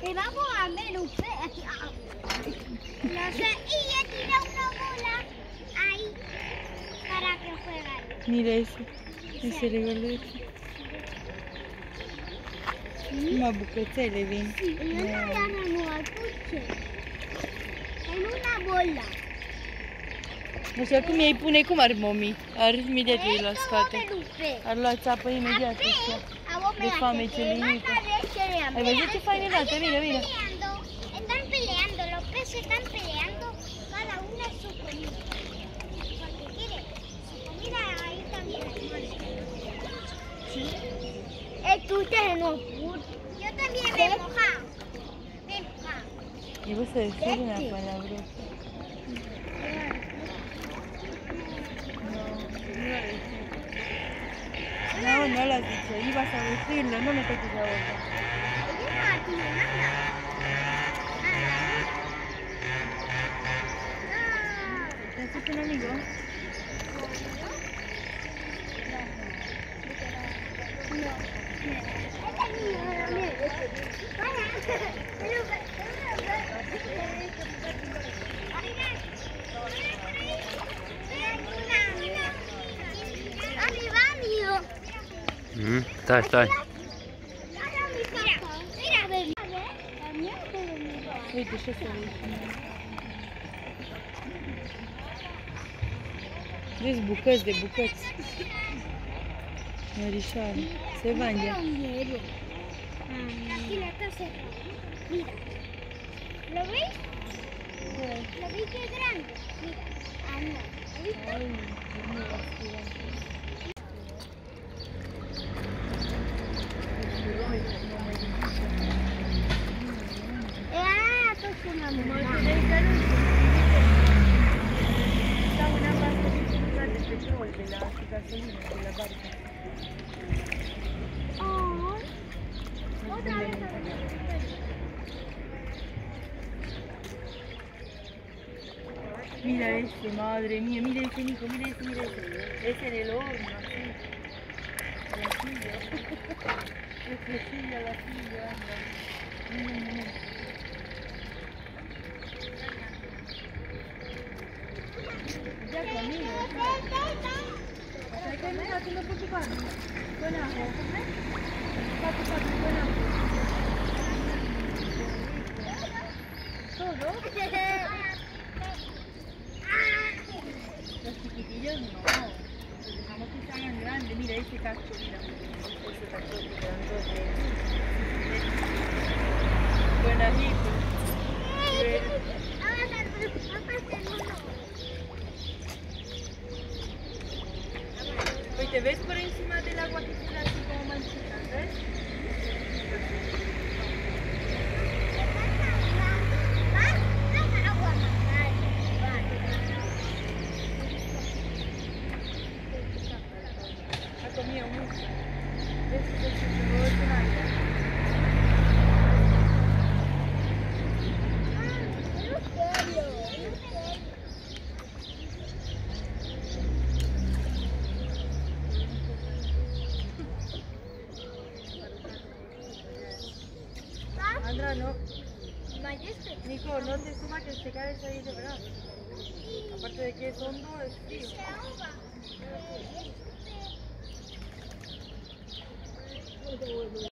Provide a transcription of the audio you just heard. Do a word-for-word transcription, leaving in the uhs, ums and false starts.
Y vamos a ver un pez. No sé, y he tirado una bola ahí para que juegue. Mira eso. Ese regoletto. Una bucățele vin. În una le-am aduce. În una bola. Așa cum ei pune, cum ar momi? Ar imediat ei la spate. Ar lua țapă imediat. De foame ce linită. Ai văzut ce fain e dată? Mira, mira. Están peleando, los peces están peleando, cada uno es su comida. Porque quiere su comida ahí también. Sí. Tú te enojas. Yo también me he mojado. Me he mojado. Y vos a decir una palabra. No, no lo has dicho. Ibas a decirlo, no me toques la boca. Yo no tiene nada. ¿Te haces un amigo? Mm, stai, stai. Uite, ce să vezi. Vezi bucăți de bucăți. Mărișoare. Se vinde. Aquí la casa. Mira. ¿Lo ves? ¿Lo ves que es grande? Mira. Ah, no. ¿Lo viste? Ay, mira, Ah, pues una mamá. Está una parte de petróleo de la gasolina de la barca. Oh. Otra vez. Mira ese, madre mía, mira ese, Nico, mira ese, mira ese. Ese en el horno, así. La silla. Es la silla, la silla, anda. Mira, mira. Ya conmigo. ¿Qué me está haciendo por tu parte? Con ajo. Pato, pato, con ajo. ¿Todo? Los chiquitillos no. Los dejamos que se hagan grandes. Mira ese cacho, mira. Ese cacho grandote. Buen ajito. ¿Te ves por encima del agua que tiene así como manchitas, ves? Ha comido mucho. ¿Ves? Se llevó el aire. Andra, no. Nico, no te sumas que se cae ahí de verdad. Aparte de que es hondo, es frío.